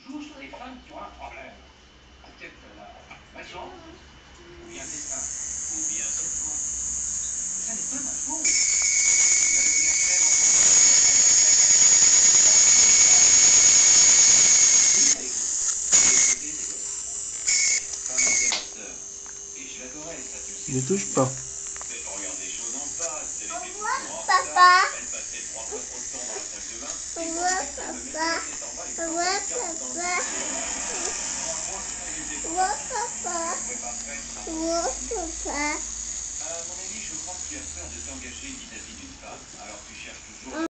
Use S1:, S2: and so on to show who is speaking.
S1: joue sur des femmes qui ont un problème. Peut-être la malchance, ou bien destin, ou bien c'est toi. Ça n'est pas ma faute. Ça devient très
S2: Ne touche pas.
S1: Regarde les choses en face. Elle était
S3: Au revoir,
S1: toujours en
S3: papa.
S1: retard. Elle passait 3 fois trop de temps dans la salle de bain.
S3: Au revoir, papa. Au revoir, papa. Au revoir, papa. Au revoir, papa.
S1: À mon avis, je crois que tu as peur de t'engager vis-à-vis d'une femme. Alors tu cherches toujours